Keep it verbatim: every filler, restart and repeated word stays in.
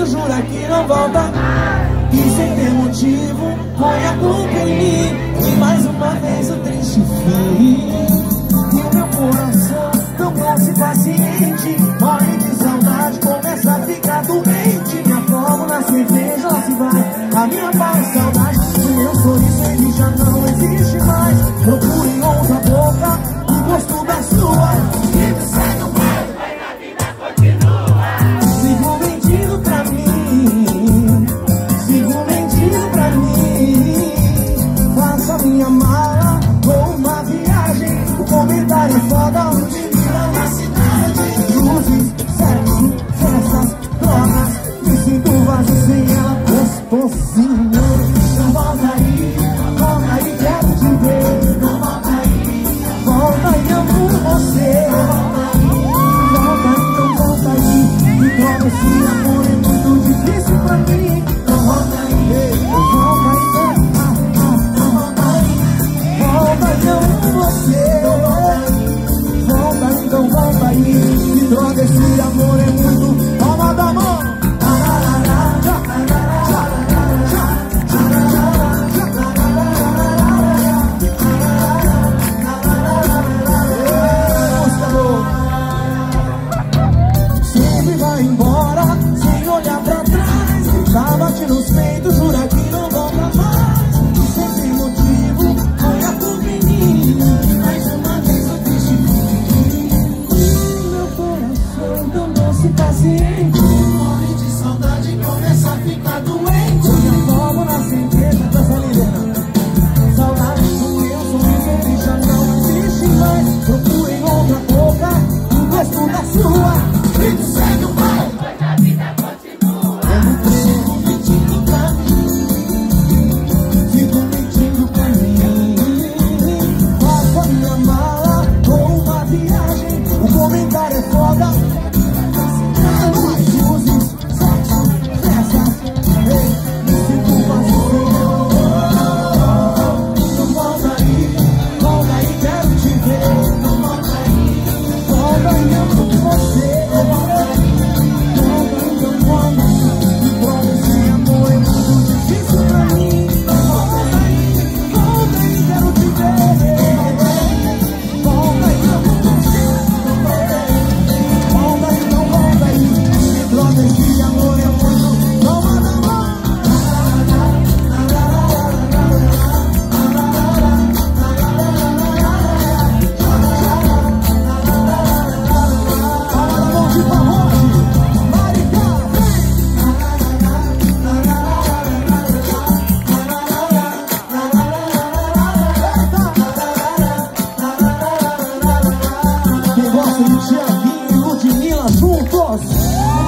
feito, jura que não volta. E sem ter motivo, põe a culpa em mim. E mais uma vez o triste fim. E o meu coração tão doce e paciente, morre de saudade, começa a ficar doente. Me afogo na cerveja, lá se vai a minha paz e saudade. O meu sorriso ele já não existe mais. Procure em outra boca o gosto da sua. Vida segue o baile, mas a vida continua. Sigo mentindo pra mim, sigo mentindo pra mim. Faço a minha mala, vou uma viagem. O comentário é foda, onde mira na cidade. Luzes, sexo, festas, drogas. Me sinto vazio sem ela, gostosinho. Não volta aí, volta aí, quero te ver. Não volta aí, volta e amo você. Volta aí, não volta aí. Me droga, esse amor é muito difícil pra mim. Não volta aí, não volta aí, ah, ah, não volta aí. Volta e amo você. Volta aí, então volta aí. Me droga, esse amor é muito. Palma da mão. Embora, sem olhar pra trás. Tá bate nos peitos, jura que não volta mais. Sem ter motivo, põe a culpa em mim. Mais uma vez eu triste fim. Meu coração tão doce e paciente, morre de saudade, começa a ficar doente. Eu me afogo na certeza dessa Liliana. Saudade do meu sorriso, ele já não existe mais. Procure em outra boca o gosto da sua. Vida segue o baile, mas a vida continua. Eu sigo mentindo pra mim, sigo mentindo pra mim. Faço a minha mala com uma viagem. O comentário é foda. Mais luzes, sexo, festas. Ei, me sinto vazio. Não volta aí, volta aí, quero te ver. Não volta aí, volta e amo você. Tiaguinho e Ludmilla juntos.